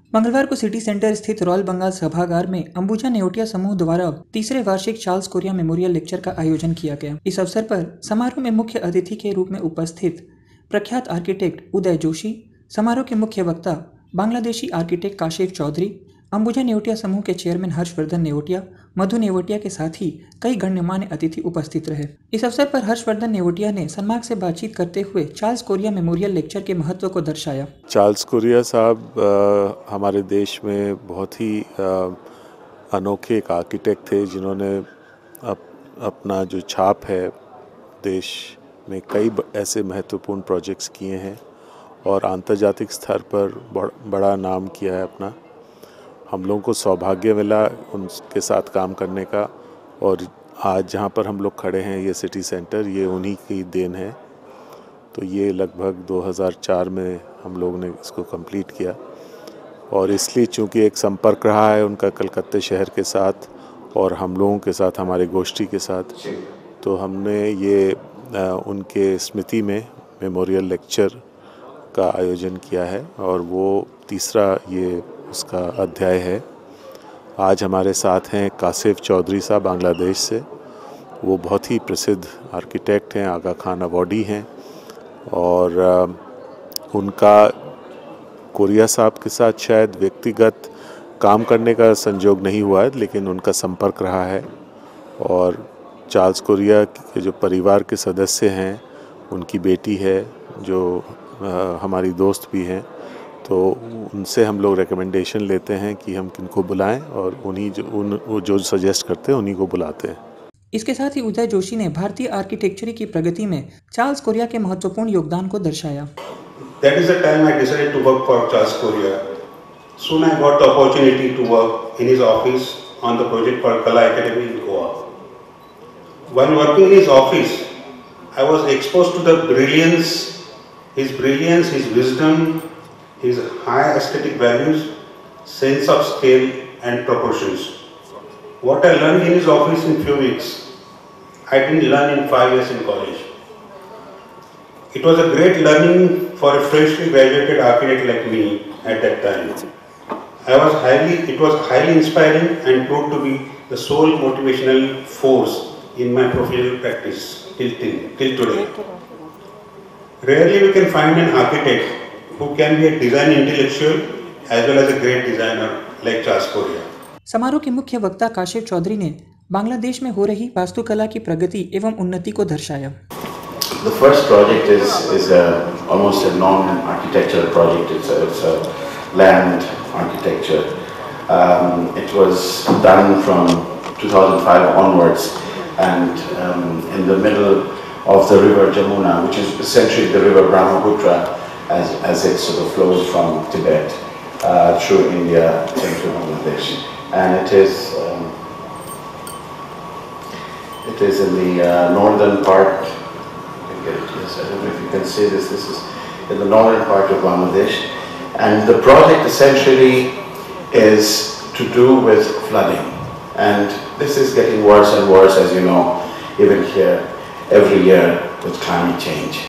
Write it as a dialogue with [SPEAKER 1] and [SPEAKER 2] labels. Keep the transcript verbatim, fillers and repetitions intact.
[SPEAKER 1] मंगलवार को city centre स्थित रॉयल बंगाल सभागार में अंबुजा नेवटिया समूह द्वारा तीसरे वार्षिक चार्ल्स कोरिया मेमोरियल लेक्चर का आयोजन किया गया। इस अवसर पर समारोह में मुख्य अतिथि के रूप में उपस्थित प्रख्यात आर्किटेक्ट उदय जोशी, समारोह के मुख्य वक्ता बांग्लादेशी आर्किटेक्ट काशिफ चौधरी, अंबुजा नेवटिया समूह के चेयरमैन हर्षवर्धन नेवटिया, मधु नेवटिया के साथ ही कई गण्यमान्य अतिथि उपस्थित रहे। इस अवसर पर हर्षवर्धन नेवटिया ने सन्मार्ग से बातचीत करते हुए चार्ल्स कोरिया मेमोरियल लेक्चर के महत्व को दर्शाया।
[SPEAKER 2] चार्ल्स कोरिया साहब हमारे देश में बहुत ही आ, अनोखे एक आर्किटेक्ट थे, जिन्होंने अप, अपना जो छाप है देश में कई ऐसे महत्वपूर्ण प्रोजेक्ट्स किए हैं और अंतर्जातिक स्तर पर बड़, बड़ा नाम किया है अपना। हम लोगों को सौभाग्य मिला उनके साथ काम करने का, और आज जहाँ पर हम लोग खड़े हैं ये सिटी सेंटर, ये उन्हीं की देन है। तो ये लगभग दो हज़ार चार में हम लोग ने इसको कंप्लीट किया, और इसलिए चूँकि एक संपर्क रहा है उनका कलकत्ते शहर के साथ और हम लोगों के साथ, हमारे गोष्ठी के साथ, तो हमने ये आ, उनके स्मृति में मेमोरियल लेक्चर का आयोजन किया है, और वो तीसरा ये उसका अध्याय है। आज हमारे साथ हैं काशिफ चौधरी साहब बांग्लादेश से। वो बहुत ही प्रसिद्ध आर्किटेक्ट हैं, आगा खान अवॉर्डी हैं, और आ, उनका कोरिया साहब के साथ शायद व्यक्तिगत काम करने का संजोग नहीं हुआ है, लेकिन उनका संपर्क रहा है। और चार्ल्स कोरिया के जो परिवार के सदस्य हैं, उनकी बेटी है जो आ, हमारी दोस्त भी हैं, तो उनसे हम लोग रिकमेंडेशन लेते हैं कि हम किनको बुलाएं, और उन्हीं जो उन वो जो सजेस्ट करते हैं उन्हीं को बुलाते हैं।
[SPEAKER 1] इसके साथ ही उदय जोशी ने भारतीय आर्किटेक्चर की प्रगति में चार्ल्स कोरिया के महत्वपूर्ण योगदान को दर्शाया।
[SPEAKER 3] That is the time I decided to work for Charles Korea. Soon I got the opportunity to work in his office on the project for Kala Academy in Goa. While working in his office, I was exposed to the brilliance, his brilliance, his wisdom, his high aesthetic values, sense of scale and proportions. What I learned in his office in few weeks, I didn't learn in five years in college. It was a great learning for a freshly graduated architect like me at that time. I was highly, it was highly inspiring and proved to be the sole motivational force in my professional practice till, till, till today. Rarely we can find an architect who can be a design intellectual as well as a great designer like Charles Korea.
[SPEAKER 1] समारोह के मुख्य वक्ता काशिफ चौधरी ने बांग्लादेश में हो रही वास्तुकला की प्रगति एवं उन्नति को दर्शाया।
[SPEAKER 4] The first project is is a, almost a non-architectural project. It's a, it's a land architecture. Um, it was done from two thousand five onwards, and um, in the middle of the river Jamuna, which is essentially the river Brahmaputra, as as it sort of flows from Tibet uh, through India into Bangladesh, and it is um, it is in the uh, northern part. Yes, I don't know if you can see this. This is in the northern part of Bangladesh, and the project essentially is to do with flooding, and this is getting worse and worse, as you know, even here every year with climate change.